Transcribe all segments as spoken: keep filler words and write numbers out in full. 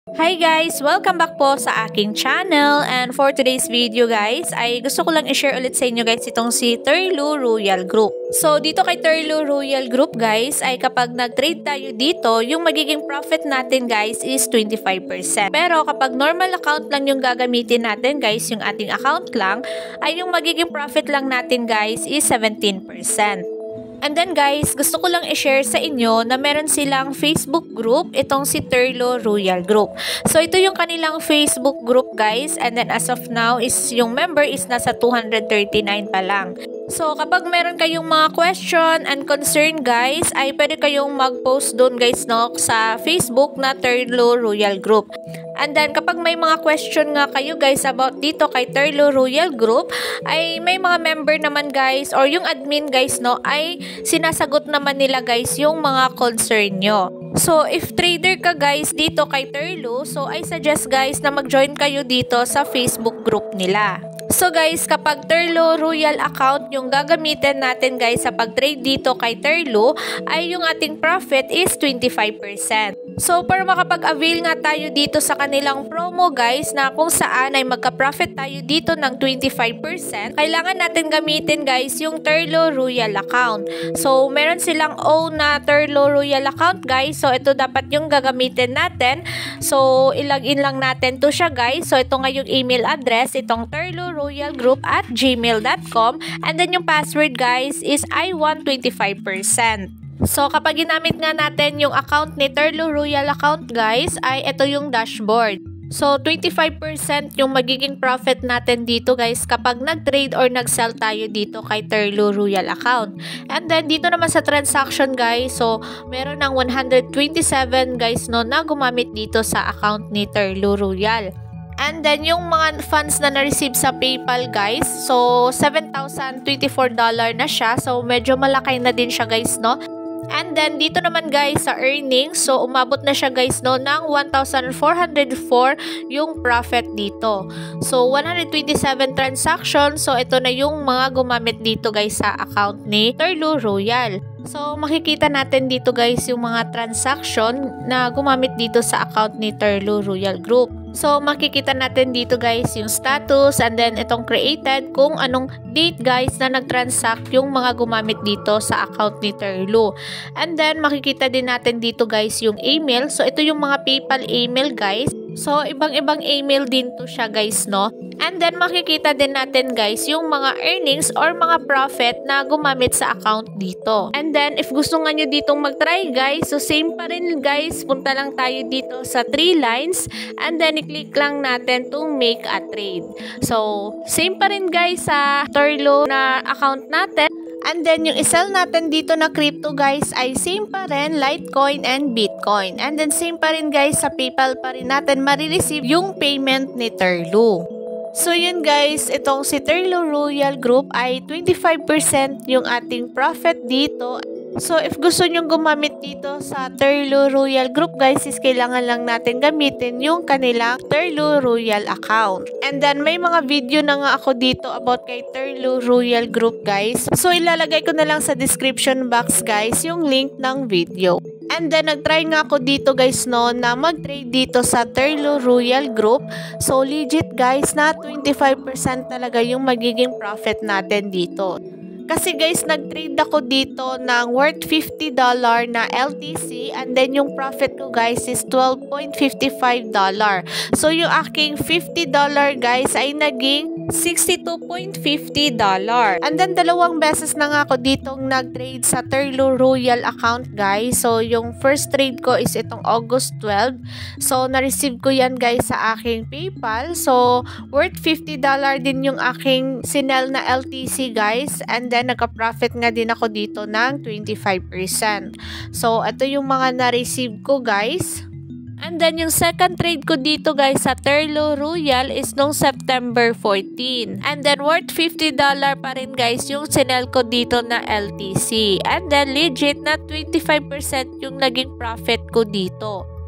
Hi guys! Welcome back po sa aking channel, and for today's video guys ay gusto ko lang i-share ulit sa inyo guys itong si Terlu Royal Group. So dito kay Terlu Royal Group guys ay kapag nag-trade tayo dito, yung magiging profit natin guys is twenty-five percent. Pero kapag normal account lang yung gagamitin natin guys, yung ating account lang, ay yung magiging profit lang natin guys is seventeen percent. And then guys, gusto ko lang i-share sa inyo na meron silang Facebook group, itong si Terlu Royal Group. So ito yung kanilang Facebook group guys, and then as of now is yung member is nasa two hundred thirty-nine pa lang. So kapag meron kayong mga question and concern guys, ay pwede kayong mag-post doon guys no sa Facebook na Terlu Royal Group. And then kapag may mga question nga kayo guys about dito kay Terlu Royal Group, ay may mga member naman guys or yung admin guys no ay sinasagot naman nila guys yung mga concern nyo. So if trader ka guys dito kay Terlu, so I suggest guys na mag-join kayo dito sa Facebook group nila. So guys, kapag Terlu Royal account yung gagamitin natin guys sa pag-trade dito kay Terlu, ay yung ating profit is twenty-five percent. So para makapag-avail nga tayo dito sa kanilang promo guys na kung saan ay magka-profit tayo dito ng twenty-five percent, kailangan natin gamitin guys yung Terlu Royal account. So meron silang own na Terlu Royal account guys, so ito dapat yung gagamitin natin. So ilagin lang natin to siya guys. So ito nga yung email address, itong terlu royal group at gmail dot com, and then yung password guys is I want twenty-five percent. So kapag ginamit nga natin yung account ni Terlu Royal account guys, ay ito yung dashboard. So twenty-five percent yung magiging profit natin dito guys kapag nag-trade or nag-sell tayo dito kay Terlu Royal account. And then dito naman sa transaction guys, so meron ng one hundred twenty-seven guys no na gumamit dito sa account ni Terlu Royal. And then yung mga funds na na-receive sa PayPal guys, so seven thousand twenty-four dollars na siya. So medyo malaki na din siya guys no. And then dito naman guys sa earnings, so umabot na siya guys no ng one thousand four hundred four yung profit dito. So one hundred twenty-seven transactions, so ito na yung mga gumamit dito guys sa account ni Terlu Royal. So makikita natin dito guys yung mga transaction na gumamit dito sa account ni Terlu Royal Group. So makikita natin dito guys yung status, and then itong created kung anong date guys na nag-transact yung mga gumamit dito sa account ni Terlu. And then makikita din natin dito guys yung email. So ito yung mga PayPal email guys. So ibang-ibang email din to siya guys no. And then makikita din natin guys yung mga earnings or mga profit na gumamit sa account dito. And then if gusto nga nyo ditong mag-try guys, so same pa rin guys, punta lang tayo dito sa three lines, and then i-click lang natin tong make a trade. So same pa rin guys sa Terlu na account natin. And then yung isell natin dito na crypto guys ay same pa rin, Litecoin and Bitcoin. And then same pa rin guys sa PayPal pa rin natin marireceive yung payment ni Terlu. So yun guys, itong si Terlu Royal Group ay twenty-five percent yung ating profit dito. So if gusto nyong gumamit dito sa Terlu Royal Group guys, is kailangan lang natin gamitin yung kanilang Terlu Royal account. And then may mga video na nga ako dito about kay Terlu Royal Group guys. So ilalagay ko na lang sa description box guys yung link ng video. And then nagtry nga ako dito guys no na mag-trade dito sa Terlu Royal Group. So legit guys na twenty-five percent talaga yung magiging profit natin dito. Kasi guys, nag-trade ako dito ng worth fifty dollars na L T C, and then yung profit ko guys is twelve point five five dollars. So yung aking fifty dollars guys ay naging sixty-two point five zero dollars. And then dalawang beses na nga ako ditong nag-trade sa Terlu Royal account guys. So yung first trade ko is itong August twelve. So na-receive ko yan guys sa aking PayPal. So worth fifty dollars din yung aking sinel na L T C guys. And then nagka-profit nga din ako dito ng twenty-five percent. So ito yung mga na-receive ko guys. And then yung second trade ko dito guys sa Terlu Royal is nung September fourteen. And then worth fifty dollars pa rin guys yung sinel ko dito na L T C. And then legit na twenty-five percent yung naging profit ko dito.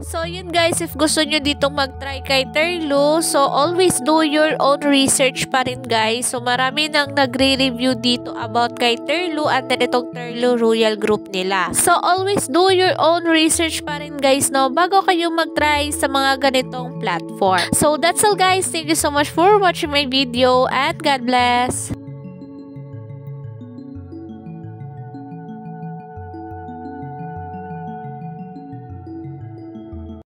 So yun guys, if gusto nyo ditong mag-try kay Terlu, so always do your own research pa rin guys. So marami nang nagre-review dito about kay Terlu at then itong Terlu Royal Group nila. So always do your own research pa rin guys, no, bago kayo mag-try sa mga ganitong platform. So that's all guys. Thank you so much for watching my video and God bless!